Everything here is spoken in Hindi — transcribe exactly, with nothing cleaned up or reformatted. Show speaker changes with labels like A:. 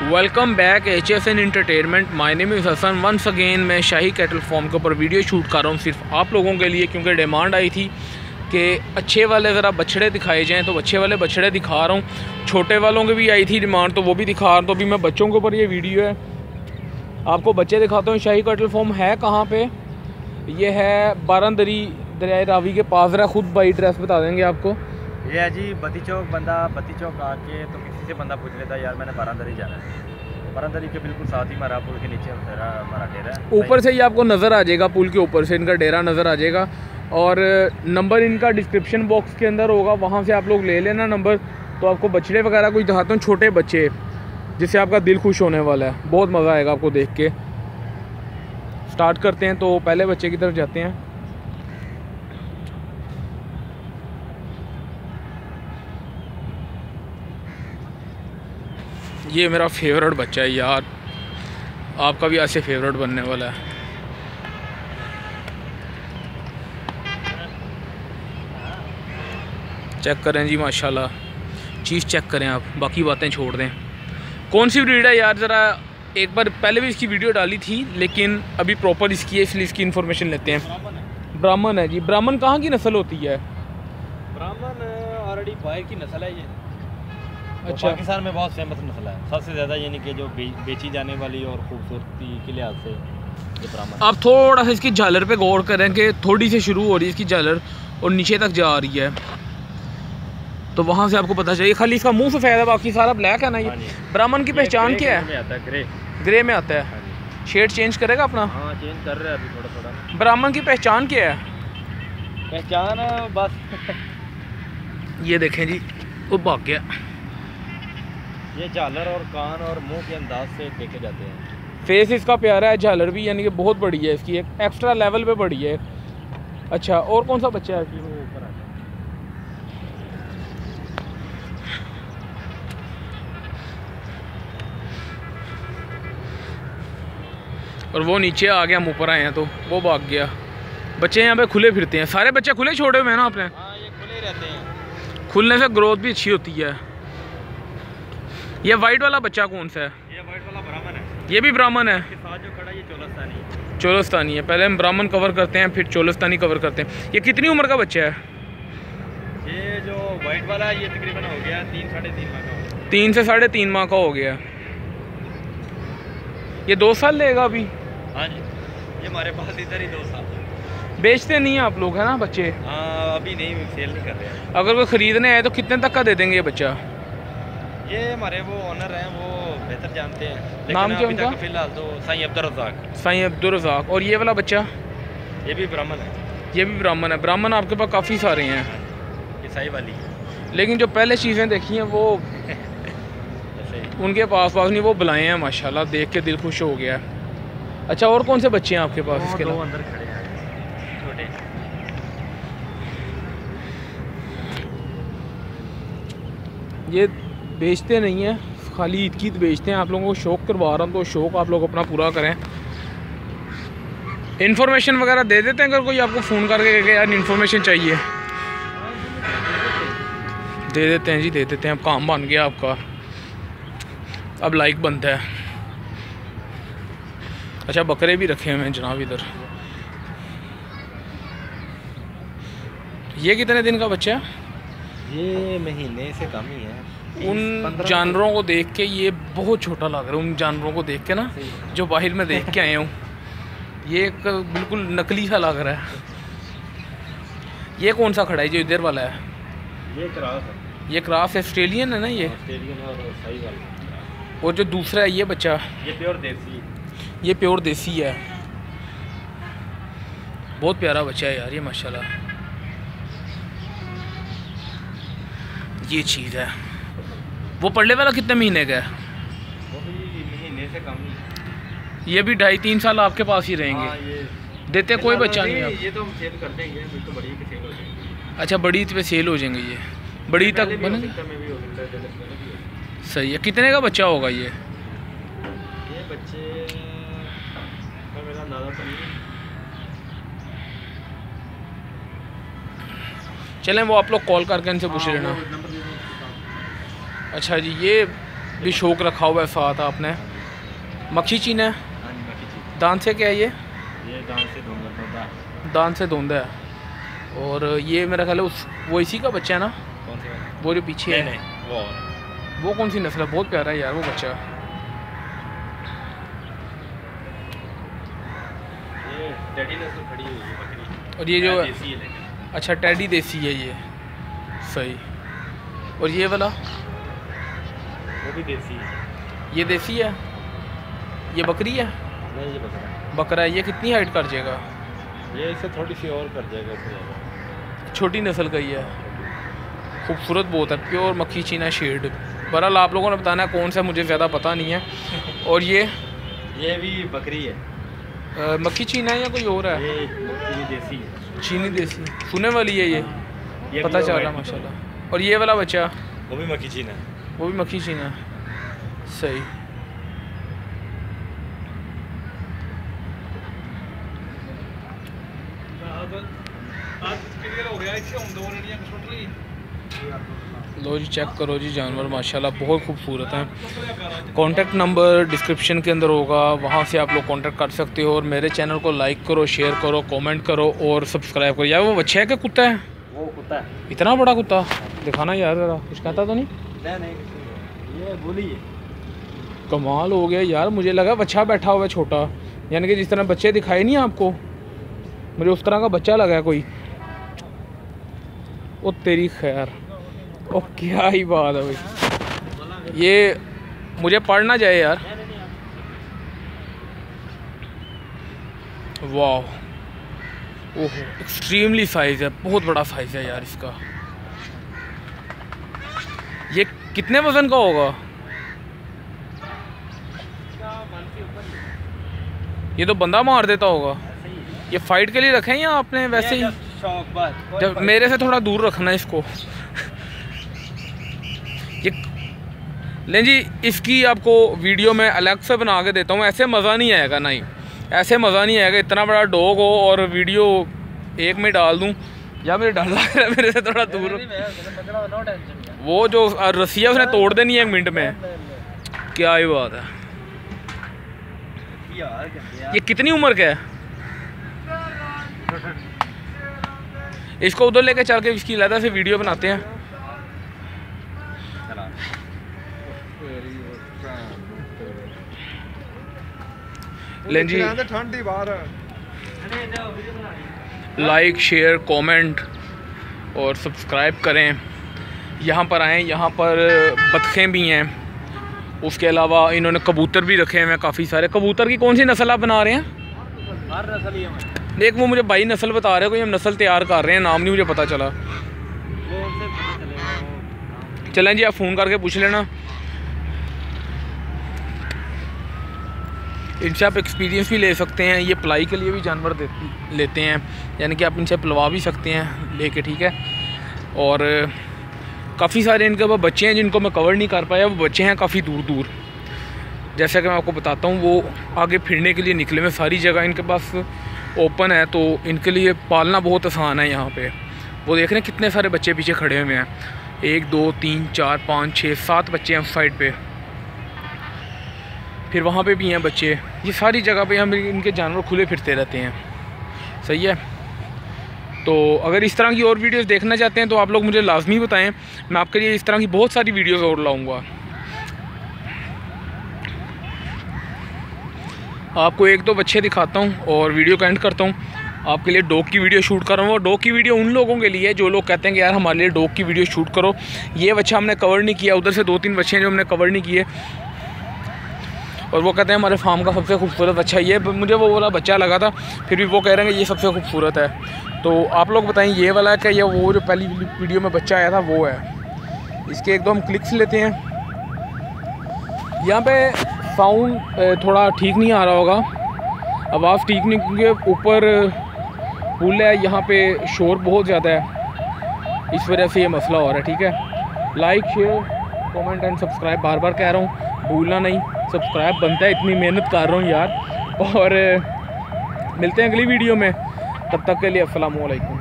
A: Welcome back H S N entertainment. My name is Hasan. Once again मैं शाही कैटल फार्म के ऊपर वीडियो शूट कर रहा हूँ सिर्फ आप लोगों के लिए, क्योंकि डिमांड आई थी कि अच्छे वाले ज़रा बछड़े दिखाए जाएँ, तो अच्छे वाले बछड़े दिखा रहा हूँ। छोटे वालों की भी आई थी डिमांड, तो वो भी दिखा रहा हूँ। तो अभी मैं बच्चों के ऊपर ये वीडियो है, आपको बच्चे दिखाता हूँ। शाही कैटल फार्म है कहाँ पर? ये है बारादरी दरिया रावी के पास। ज़रा खुद बाई एड्रेस बता देंगे आपको।
B: ये है जी बत्ती चौक। बंदा बत्ती चौक आके तो किसी से बंदा पूछ लेता है यार मैंने बारादरी जाना है। बारादरी के बिल्कुल साथ ही हमारा पुल के नीचे हमारा डेरा है।
A: ऊपर से ही आपको नज़र आ जाएगा, पुल के ऊपर से इनका डेरा नज़र आ जाएगा। और नंबर इनका डिस्क्रिप्शन बॉक्स के अंदर होगा, वहाँ से आप लोग ले लेना नंबर। तो आपको बछड़े वगैरह कुछ दिखाता हूँ, छोटे बच्चे जिससे आपका दिल खुश होने वाला है। बहुत मज़ा आएगा आपको देख के। स्टार्ट करते हैं, तो पहले बच्चे की तरफ जाते हैं। ये मेरा फेवरेट बच्चा है यार, आपका भी ऐसे फेवरेट बनने वाला है। चेक करें जी, माशाल्लाह चीज़ चेक करें आप, बाकी बातें छोड़ दें। कौन सी ब्रीड है यार? ज़रा एक बार पहले भी इसकी वीडियो डाली थी, लेकिन अभी प्रॉपर इसकी है, इसलिए इसकी इन्फॉर्मेशन लेते हैं। ब्राह्मण है जी। ब्राह्मण कहाँ की नस्ल होती है?
B: ब्राह्मण ऑलरेडी बाहर की नस्ल है ये।
A: अच्छा,
B: पाकिस्तान में बहुत फेमस नस्ल है, सबसे ज़्यादा यानी कि जो बे, बेची जाने वाली और खूबसूरती के लिहाज से ये ब्राह्मण।
A: आप थोड़ा सा इसकी झालर पे गौर करें कि थोड़ी सी शुरू हो रही है इसकी झालर और नीचे तक जा रही है, तो वहाँ से आपको पता चाहिए। खाली इसका मुंह सफ़ेद है, बाकी सारा ब्लैक है ना ये। ब्राह्मण की पहचान क्या है?
B: आता है ग्रे।
A: ग्रे में आता है। शेड चेंज करेगा अपना?
B: हाँ चेंज कर रहा है अभी थोड़ा थोड़ा।
A: ब्राह्मण की पहचान क्या है?
B: पहचान बस
A: ये देखें जी, वो भाग गया।
B: ये झालर और कान और मुंह के अंदाज से देखे जाते हैं।
A: फेस इसका प्यारा है, झालर भी यानी कि बहुत बड़ी है इसकी, एक एक्स्ट्रा लेवल पे बड़ी है। अच्छा, और कौन सा बच्चा है?
B: वो ऊपर आता है।
A: और वो नीचे आ गया, हम ऊपर आए हैं तो वो भाग गया। बच्चे यहाँ पे खुले फिरते हैं, सारे बच्चे खुले छोड़े हुए हैं ना आपने?
B: हाँ ये खुले रहते हैं।
A: खुलने से ग्रोथ भी अच्छी होती है। ये वाइट वाला बच्चा कौन सा है?
B: ये वाइट वाला ब्राह्मण है।
A: ये भी ब्राह्मण है।
B: इसके साथ जो खड़ा ये चोलस्तानी है।
A: चोलस्तानी है। पहले हम ब्राह्मण कवर करते हैं, फिर चोलस्तानी कवर करते हैं। ये कितनी उम्र का बच्चा है?
B: ये जो वाइट वाला है ये तकरीबन हो गया तीन साढ़े तीन माह का।
A: तीन से साढ़े तीन माह का हो गया। ये दो साल लेगा अभी?
B: हाँ जी, ये हमारे पास इधर ही दो साल।
A: बेचते नहीं हैं आप लोग, है ना बच्चे?
B: हाँ अभी नहीं, सेल नहीं कर रहे हैं।
A: अगर कोई ख़रीदने आए तो कितने तक का दे देंगे ये बच्चा?
B: ये हमारे वो ओनर हैं, वो बेहतर जानते हैं। लेकिन
A: नाम क्या उनका?
B: फिलहाल तो साईं अब्दुल रज़ाक।
A: साईं अब्दुल रज़ाक। और ये वाला बच्चा?
B: ये भी ब्राह्मण है।
A: ये भी ब्राह्मण है। ब्राह्मण आपके पास काफ़ी सारे हैं।
B: ये साई वाली है।
A: लेकिन जो पहले चीज़ें देखी हैं वो उनके पास पास नहीं, वो बुलाए हैं माशाल्लाह, देख के दिल खुश हो गया। अच्छा, और कौन से बच्चे हैं आपके पास? इसके
B: दो अंदर खड़े हैं छोटे।
A: ये बेचते नहीं हैं, खाली ईद की बेचते हैं। आप लोगों को शौक़ करवा रहा हूँ, तो शौक़ आप लोग अपना पूरा करें। इन्फॉर्मेशन वगैरह दे देते हैं, अगर कोई आपको फ़ोन करके कहे यार इन्फॉर्मेशन चाहिए, दे देते हैं जी, दे देते हैं। अब काम बन गया आपका, अब लाइक बनता है। अच्छा, बकरे भी रखे हुए हैं जनाब इधर। ये कितने दिन का बच्चा है?
B: ये महीने से कम ही है।
A: उन जानवरों को देख के ये बहुत छोटा लग रहा है, उन जानवरों को देख के ना, जो बाहर में देख के आए हूँ, ये एक बिल्कुल नकली सा लग रहा है। ये कौन सा खड़ा है जो इधर वाला है?
B: ये क्रॉस है।
A: ये क्रॉस ऑस्ट्रेलियन है ना ये?
B: ऑस्ट्रेलियन और सही वाला।
A: और जो दूसरा है ये बच्चा?
B: ये प्योर देसी।
A: ये प्योर देसी है। बहुत प्यारा बच्चा है यार ये माशाल्लाह। ये चीज़ है। वो पढ़ने वाला कितने महीने का है?
B: वो भी महीने से कम ही।
A: ये भी ढाई तीन साल आपके पास ही रहेंगे?
B: हाँ, ये
A: देते कोई बच्चा नहीं आप?
B: ये तो हम सेल कर देंगे, तो बड़ी पे सेल हो जाएंगे।
A: अच्छा, बड़ी पे सेल हो जाएंगे। ये बड़ी तक बने? सही है। कितने का बच्चा होगा ये?
B: ये बच्चे का मेरा अंदाज़ा तो नहीं।
A: चलें, वो आप लोग कॉल करके इनसे पूछ लेना। अच्छा जी, ये भी शौक रखा हुआ है साथ आपने। मक्खी चीना है,
B: हाँ जी मक्खी चीन।
A: दान से क्या है ये?
B: ये दान से धोंदा है।
A: दान से धोंदा है। और ये मेरा ख्याल है उस वो इसी का बच्चा है ना?
B: कौन सा?
A: वो जो पीछे है।
B: नहीं वो और
A: वो कौन सी नस्ल है? बहुत प्यारा है यार वो बच्चा।
B: ये टेडी नस्ल खड़ी हुई है बकरी।
A: और ये जो
B: देसी है लेकिन।
A: अच्छा टेडी देसी है ये, सही। और ये वाला?
B: वो भी देसी है।
A: ये देसी है, ये बकरी है?
B: नहीं ये बकरा।
A: बकरा है। ये कितनी हाइट कर जाएगा?
B: ये इससे थोड़ी सी और कर जाएगा इससे।
A: छोटी नस्ल का ही है, खूबसूरत बहुत है, प्योर मक्खी चीना शेड। बहरहाल आप लोगों ने बताना है कौन सा, मुझे ज़्यादा पता नहीं है। और ये
B: ये भी बकरी है।
A: आ, मक्खी चीना है या कोई और है?
B: ये चीनी देसी है।
A: चीनी देसी सुने वाली है ये,
B: ये
A: पता
B: भी
A: चल
B: white
A: रहा
B: है।
A: माशाल्लाह। और ये वाला बच्चा?
B: वो भी मक्खी चीना है।
A: वो भी मक्खी चीना है, सही। लो जी चेक करो जी, जानवर माशाल्लाह बहुत खूबसूरत हैं। कॉन्टैक्ट नंबर डिस्क्रिप्शन के अंदर होगा, वहाँ से आप लोग कॉन्टैक्ट कर सकते हो। और मेरे चैनल को लाइक करो, शेयर करो, कमेंट करो और सब्सक्राइब करो। यार वो बच्चा है कि कुत्ता है?
B: वो कुत्ता है।
A: इतना बड़ा कुत्ता दिखाना यार ज़रा, कुछ कहता तो नहीं?
B: नहीं नहीं ये बोली है।
A: कमाल हो गया यार, मुझे लगा बच्चा बैठा हुआ है छोटा, यानी कि जिस तरह बच्चे दिखाए नहीं आपको, मुझे उस तरह का बच्चा लगा है कोई। ओ तेरी खैर, ओ क्या ही बात है भाई, ये मुझे पढ़ ना जाए यार। वाह, ओहो एक्सट्रीमली साइज़ है, बहुत बड़ा साइज़ है यार इसका। ये कितने वज़न का होगा? ये तो बंदा मार देता होगा। ये फाइट के लिए रखे हैं या आपने वैसे ही? जब मेरे से थोड़ा दूर रखना इसको। ये लें जी, इसकी आपको वीडियो में अलग से बना के देता हूँ, ऐसे मज़ा नहीं आएगा। नहीं ऐसे मज़ा नहीं आएगा, इतना बड़ा डॉग हो और वीडियो एक में डाल दूँ, या मुझे डर लग रहा है मेरे से थोड़ा दूर। वो जो रस्सियाँ उसने तोड़ देनी है एक मिनट में, क्या ही बात है। ये कितनी उम्र का है? इसको उधर लेके चल के इसकी अलग से वीडियो बनाते हैं। लें जी, लाइक शेयर कमेंट और सब्सक्राइब करें। यहाँ पर आएँ, यहाँ पर बतखें भी हैं, उसके अलावा इन्होंने कबूतर भी रखे हैं काफ़ी सारे। कबूतर की कौन सी नस्ल आप बना रहे हैं?
B: हर नस्ल ही है।
A: देख वो मुझे भाई नस्ल बता रहे हैं, कोई हम नस्ल तैयार कर रहे हैं, नाम नहीं मुझे पता चला। चलें जी, आप फ़ोन करके पूछ लेना, इनसे आप एक्सपीरियंस भी ले सकते हैं। ये पलाई के लिए भी जानवर दे, लेते हैं, यानी कि आप इनसे पलवा भी सकते हैं लेके, ठीक है। और काफ़ी सारे इनके पास बच्चे हैं जिनको मैं कवर नहीं कर पाया, वो बच्चे हैं काफ़ी दूर दूर। जैसा कि मैं आपको बताता हूँ, वो आगे फिरने के लिए निकले हुए, सारी जगह इनके पास ओपन है, तो इनके लिए पालना बहुत आसान है यहाँ पे। वो देख रहे हैं कितने सारे बच्चे पीछे खड़े हुए हैं, एक दो तीन चार पाँच छः सात बच्चे हैं उस साइड पे, फिर वहाँ पे भी हैं बच्चे। ये सारी जगह पे हम इनके जानवर खुले फिरते रहते हैं, सही है। तो अगर इस तरह की और वीडियोस देखना चाहते हैं तो आप लोग मुझे लाजमी बताएं, मैं आपके लिए इस तरह की बहुत सारी वीडियोस और लाऊंगा। आपको एक दो बच्चे दिखाता हूं और वीडियो का एंड करता हूं। आपके लिए डॉग की वीडियो शूट कर रहा हूँ। और डॉग की वीडियो उन लोगों के लिए जो लोग कहते हैं कि यार हमारे लिए डॉग की वीडियो शूट करो। ये बच्चा हमने कवर नहीं किया, उधर से दो तीन बच्चे हैं जो हमने कवर नहीं किए, और वो कहते हैं हमारे फार्म का सबसे खूबसूरत बच्चा ये। मुझे वो वाला बच्चा लगा था, फिर भी वो कह रहे हैं कि ये सबसे खूबसूरत है। तो आप लोग बताएं ये वाला है क्या, या वो जो पहली वीडियो में बच्चा आया था वो है। इसके एक दो हम क्लिक्स लेते हैं। यहाँ पे साउंड थोड़ा ठीक नहीं आ रहा होगा, आवाज़ ठीक नहीं, क्योंकि ऊपर पुल है, यहाँ पे शोर बहुत ज़्यादा है, इस वजह से ये मसला हो रहा है, ठीक है। Like share comment and subscribe बार बार कह रहा हूँ, भूलना नहीं, सब्सक्राइब बनता है, इतनी मेहनत कर रहा हूँ यार। और मिलते हैं अगली वीडियो में, तब तक के लिए अस्सलाम वालेकुम।